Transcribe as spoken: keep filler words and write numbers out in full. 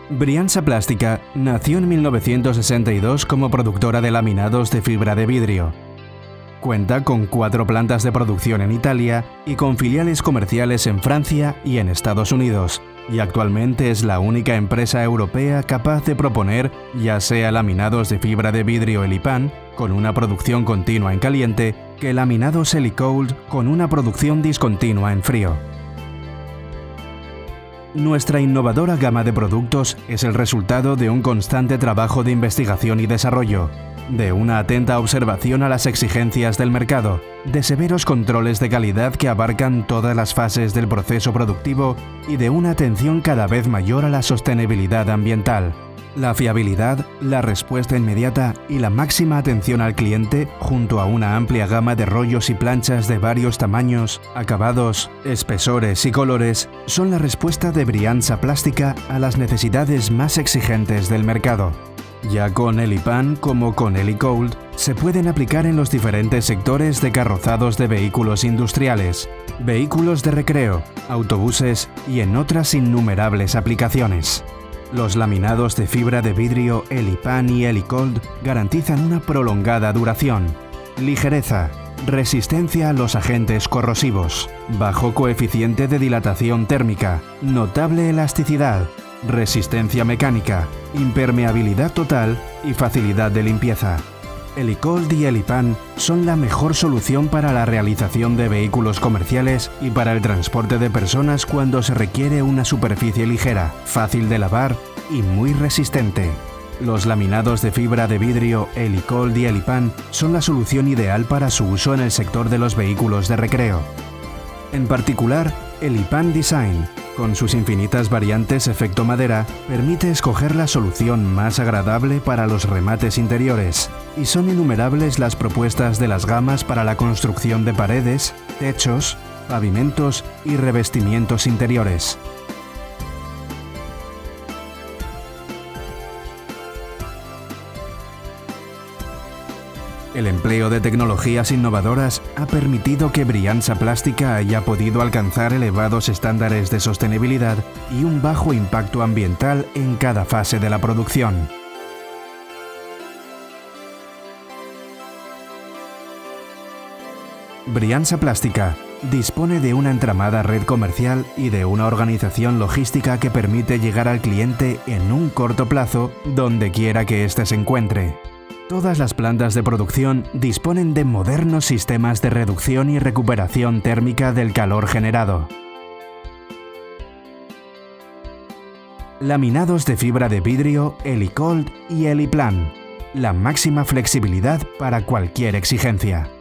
Brianza Plástica nació en mil novecientos sesenta y dos como productora de laminados de fibra de vidrio. Cuenta con cuatro plantas de producción en Italia y con filiales comerciales en Francia y en Estados Unidos, y actualmente es la única empresa europea capaz de proponer ya sea laminados de fibra de vidrio Elipan, con una producción continua en caliente, que laminados Elicold con una producción discontinua en frío. Nuestra innovadora gama de productos es el resultado de un constante trabajo de investigación y desarrollo, de una atenta observación a las exigencias del mercado, de severos controles de calidad que abarcan todas las fases del proceso productivo y de una atención cada vez mayor a la sostenibilidad ambiental. La fiabilidad, la respuesta inmediata y la máxima atención al cliente, junto a una amplia gama de rollos y planchas de varios tamaños, acabados, espesores y colores, son la respuesta de Brianza Plástica a las necesidades más exigentes del mercado. Ya con Elipan como con Elicold, se pueden aplicar en los diferentes sectores de carrozados de vehículos industriales, vehículos de recreo, autobuses y en otras innumerables aplicaciones. Los laminados de fibra de vidrio Elipan y Elicold garantizan una prolongada duración, ligereza, resistencia a los agentes corrosivos, bajo coeficiente de dilatación térmica, notable elasticidad, resistencia mecánica, impermeabilidad total y facilidad de limpieza. Elicold y Elipan son la mejor solución para la realización de vehículos comerciales y para el transporte de personas cuando se requiere una superficie ligera, fácil de lavar y muy resistente. Los laminados de fibra de vidrio Elicold y Elipan son la solución ideal para su uso en el sector de los vehículos de recreo. En particular, Elipan Design, con sus infinitas variantes efecto madera, permite escoger la solución más agradable para los remates interiores, y son innumerables las propuestas de las gamas para la construcción de paredes, techos, pavimentos y revestimientos interiores. El empleo de tecnologías innovadoras ha permitido que Brianza Plástica haya podido alcanzar elevados estándares de sostenibilidad y un bajo impacto ambiental en cada fase de la producción. Brianza Plástica dispone de una entramada red comercial y de una organización logística que permite llegar al cliente en un corto plazo donde quiera que éste se encuentre. Todas las plantas de producción disponen de modernos sistemas de reducción y recuperación térmica del calor generado. Laminados de fibra de vidrio Elicold y Eliplan. La máxima flexibilidad para cualquier exigencia.